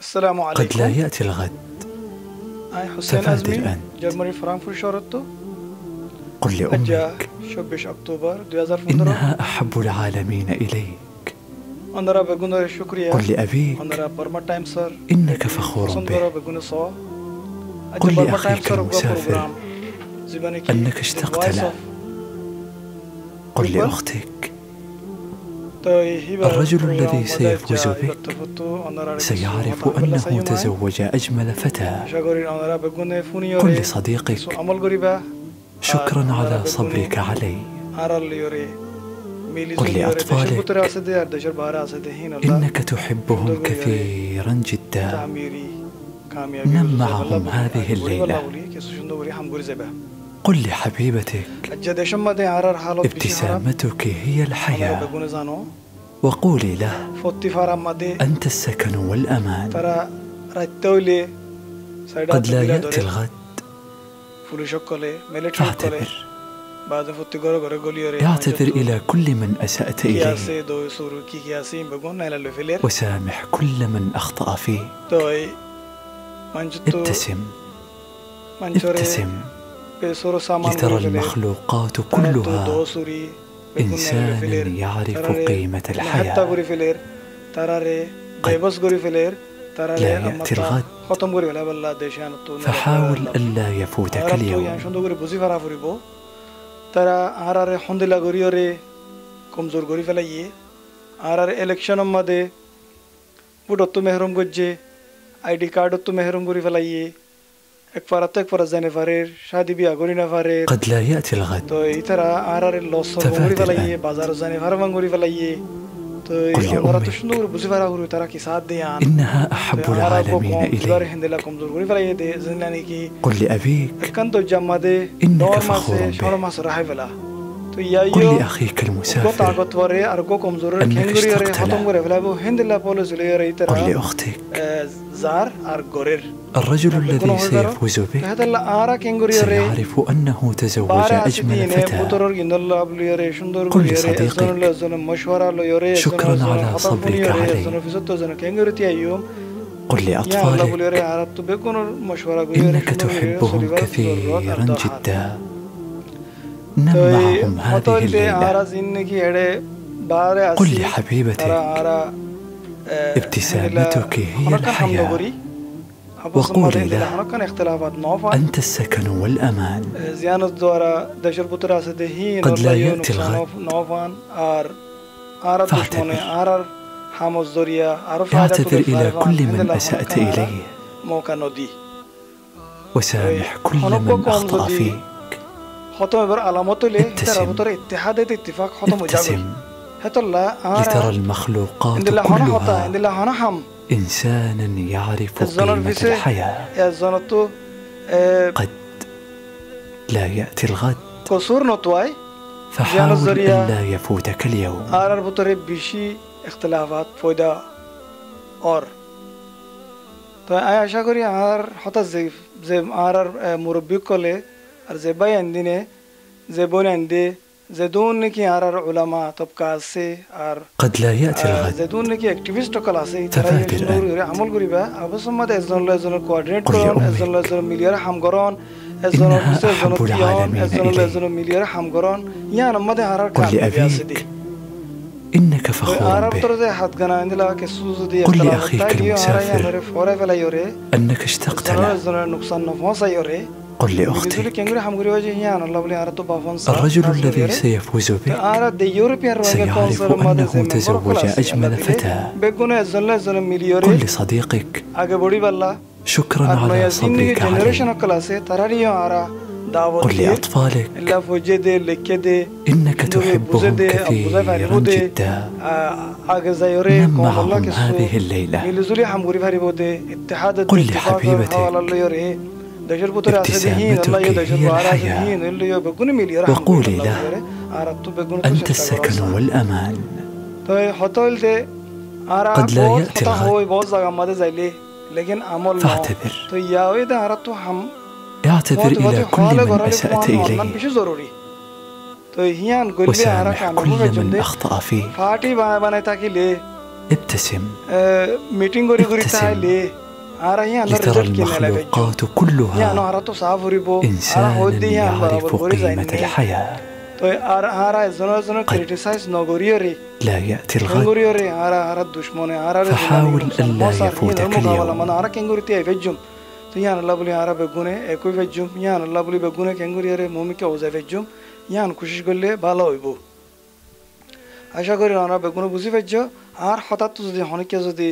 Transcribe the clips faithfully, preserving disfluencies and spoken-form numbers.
السلام قد لا عليكم. يأتي الغد. أنا حسين تفادر أزمي أنت. جرماني فرانكفورت شارتو. قل أجا لأمك شبش أكتوبر دو هزار وپندرة. إنها أحب العالمين إليك. أنا را بگونه شکریه. قل لأبيك أنا را برما تايم سر. إنك فخور به. بگونه صا. قل لأخيك المسافر أنك اشتقت له. قل لأختك الرجل الذي سيفوز بك سيعرف أنه تزوج أجمل فتاة. قل لصديقك شكرا على صبرك علي. قل لأطفالك إنك تحبهم كثيرا جدا. نم معهم هذه الليلة. قل لحبيبتك ابتسامتك هي الحياة. وقولي له أنت السكن والأمان. قد لا يأتي الغد فاعتذر. اعتذر إلى كل من أسأت إليه وسامح كل من أخطأ فيه. ابتسم ابتسم لترى المخلوقات كلها إنسانا يعرف قيمة الحياة. قد لا يأتي الغد فحاول ألا يفوتك اليوم. ترى آرار حندلا غوريوري كمزور غوري فلايه آرار إلكشن أمده بودتو مهرم گوجه آيدي كاردتو مهرم غوري فلايه एक फरत एक फरत जाने फारेर शादी भी आगोरी ना फारेर قد لا يأتي الغد तो इधर आरर लॉस गोरी वाला ये बाजार जाने फार मंगोरी वाला ये तो हमारा तो शुंदूर बुझी फारा गुरु तारा की साथ दे यान إنها أحب العالمين إلي. हिंदला कमजोर गोरी वाला ये दे ज़िंदगी की قل لأبيك كان तो जम्मा दे إنك فخور शोर به. मास राहे वाला तो قل यायो لأخيك को المسافر ताकत वारे अरको कमजोर أنك खेंगुरी वारे اشتقت खत्म له. गोरे वाला वो हिंदला पोलो जुले वारे इधर قل لأختك زار أر غورير الرجل الذي سيفوز بك هذا لا آرا كينغوري يوري سيعرف أنه تزوج أجمل فتاة. قل لصديقك شكرا على صبرك علي. قل لأطفالك إنك تحبهم كثيرا جدا. نم معهم هذه الليلة. قل لحبيبتك ابتسامتك هي الحياة. وقولي له أنت السكن والأمان. قد لا يأتي الغد فاعتذر. اعتذر إلى كل من أسأت إليه وسامح كل من أخطأ فيك. ابتسم ابتسم لترى المخلوقات كلها إنسانا يعرف قيمة الحياة. قد لا يأتي الغد فحاول ألا يفوتك اليوم. اختلافات فويدا और तो आय आशा करी आर होता जे जे आर मुरब्बी कोले और जे बाय अंदिने जे बोन अंदे जे दोन की आर आर उलमा तबका से आर قد لا يأتي الغد जे दोन की एक्टिविस्ट कोला से तरह عمل करीबा अब सम्मत एजन लेजन कोऑर्डिनेट करोन एजन लेजन मिलियर हम गरोन एजन أحب العالمين लेजन मिलियर हम गरोन या नम्मद आर قل لأبيك إنك فخور به. قل لأخيك المسافر أنك اشتقت له. قل لأختك الرجل الذي سيفوز بك سيعرف أنه تزوج أجمل فتاة. قل لصديقك شكرا على صبرك علي. قل لأطفالك إنك تحبهم كثيرا جدا. نم معهم هذه الليلة. قل لحبيبتك ابتسامتك هي الحياة. وقولي له أنت السكن والأمان. قد لا يأتي الغد فاعتذر. اعتذر إلى كل من أسأت إليه وسامح كل من أخطأ فيه. ابتسم. ميتينغ غوري غوري تايلي آرا هي أنا لترى رجال كنا لا المخلوقات يا كلها أنا هرتو سافوري بو آرا إنسانا هودي يا يعرف غوري قيمة زيني الحياة. تو آرا آرا زنا زنا كريتيسايز نغوريوري لا يأتي الغد، كنغوريوري آرا آرا الدشمن آرا فحاول ألا يفوتك اليوم. من آرا كنغوري تي فيجوم تو يان الله بولي آرا بگونه اكوي فيجوم يان الله بولي بگونه كنغوريوري مومي كه اوزا فيجوم يان کوشش করলে ভালো হইব আশা করি আমরা বেগুন বুঝি পাইছো আর হঠাৎ যদি হনকে যদি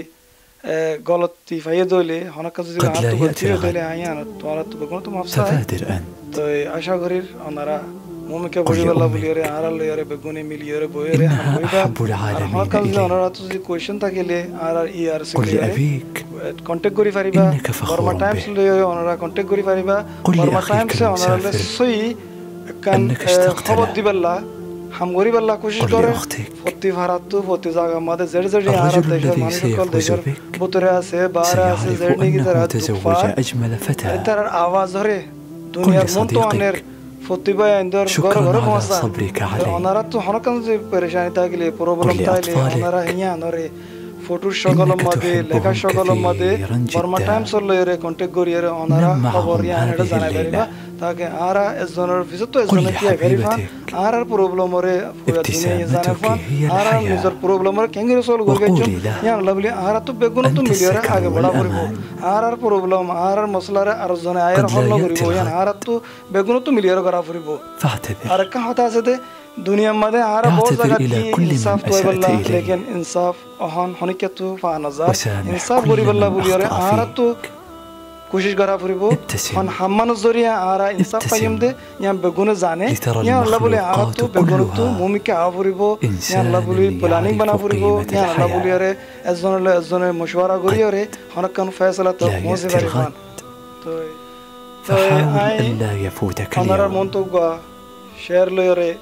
গলতি ফাইয়ে দইলে হনকে যদি قد لا হাত يأتي দইলে الغد، দইলে আইয়ান তোরা তো বেগুন তো মাফসা فبادر أنت. তো আশা করি আমরা مومي كه بولي والله بولي يري آرا لو يري بگونه ميل يري بو يري إنها هم ويبا أحب العالمين হনকে যদি إلي. আমরা তো যদি কোশ্চেন থাকিলে আর ই আর قل সিলে لأبيك কন্টাক্ট করি পারিবা إنك فخور বর্মা টাইমস به. লই ওনারা কন্টাক্ট করি পারিবা قل বর্মা لأخيك টাইমস ওনারা المسافر সই কান أنك اشتقت খবর له. দিবেলা হাম গরি বল্লা কোশিশ قل করে لأختك প্রতি ভারাতু প্রতি জায়গা মধ্যে জেড জেড আর الرجل দেশের الذي মানুষ কল سيفوز দেশের بك বুতরে আছে বারে আছে سيعرف জেড নিগি أنه তারা تزوج দুফা أجمل فتاة. তার আওয়াজ ধরে দুনিয়ার মন তো অনের প্রতিভা এন্ডর ঘর شكرا ঘর على পৌঁছা صبرك علي. ওনারা তো হনকান যে পরেশানি থাকলে প্রবলেম قل থাকলে لأطفالك ওনারা হিয়া নরে ফটোর সকলের إنك মধ্যে تحبهم লেখা সকলের মধ্যে كثيرا বর্মা جدا. টাইমস লইরে কন্টাক্ট করিয়ে ওনারা نم معهم খবর ইয়ান এটা هذه জানাই পারিবা الليلة. তাকে আরা এজনের ভিতর তো قل এজনের কি ভেরিফান لحبيبتك আর প্রবলেম ওরে পুরা দুনিয়া জানা ابتسامتك ফান هي আর الحياة. নিজের প্রবলেম ওরে কেঙ্গিরে সল গগে জম وقولي له ইয়ান লাভলি আর তো বেগুন তো أنت মিলিয়রে السكن আগে বড়া করিব والأمان. আর আর প্রবলেম আর আর মসলারে আর জনে আয়ের قد হল لا করিব يأتي ইয়ান الغد، আর তো বেগুন তো মিলিয়রে করা করিব فاعتذر. আর কা হতা আছে দে দুনিয়ার মধ্যে আর বহুত اعتذر জায়গা إلى কি كل من ইনসাফ তো أسأت বল্লা إليه. লেকিন ইনসাফ অহন হনিকে তো ফা নজর وسامح ইনসাফ كل করি বল্লা من বলিয়রে أخطأ আর তো فيك. کوشش کرا فریبو ابتسم. ہن ہمانو ذریعہ آرا انصاف ابتسم. پایم دے یا بگونه زانے لترى یا اللہ بولے آرا تو المخلوقات بگونه تو كلها مومی کے آفریبو یا إنسانا اللہ بولے پلاننگ بنا يعرف فریبو قيمة یا اللہ بولے الحياة. ارے ازون اللہ ازون مشورہ گری ارے ہنکن فیصلہ تو لا موزی يأتي بریفان الغد، تو فحاول آئے ألا يفوتك ہنرا اليوم. مونتو گا شعر لے ارے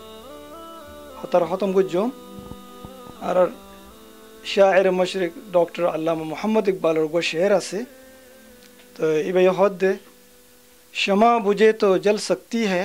ہتر ختم گجو আর শায়ের মশরিক ডক্টর আল্লামা মোহাম্মদ ইকবালের গো শের আছে তো ইবে হদ দে शमा बुझे तो जल सकती है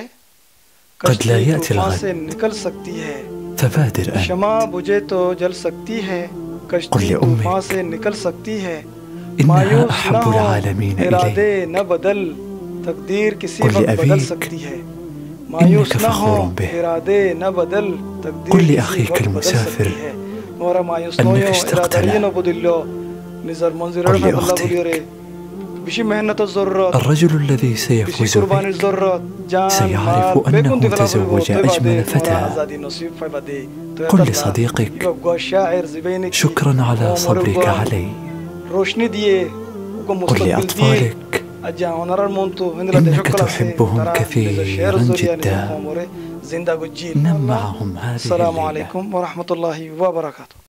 قد لا कश्ती يأتي तूफान الغد، से निकल सकती है فبادر أنت. शमा बुझे तो जल सकती है قل कश्ती لأمك तूफान से निकल सकती है إنها मायूस न أحب हो العالمين إلي. इरादे न बदल तकदीर किसी قل वक्त बदल لأبيك सकती है मायूस إنك न हो فخور به. इरादे न बदल तकदीर قل किसी لأخيك वक्त बदल المسافر सकती है मोरा मायूस أنك नोयो اشتقت इरादे له. न बदलो निजर मंजिर قل الله لأختك बुलियोरे بشي مهنة الضرورات الرجل الذي بشي سيفوز قربان بك الضرورات جان سيعرف مال أنه بيكون دي فلا تزوج فريبو طيبا أجمل دي فتاة. مورا عزادي نصيب فايبا دي قل لصديقك يبقى الشاعر زبينك شكرا على صبرك علي. روشني ديه قل مستقبل ديه لأطفالك اجا هنرار مونتو هندلا إنك دشكل تحبهم كثيرا جدا. زندا جيل نم معهم هذه السلام الليلة. عليكم ورحمة الله وبركاته.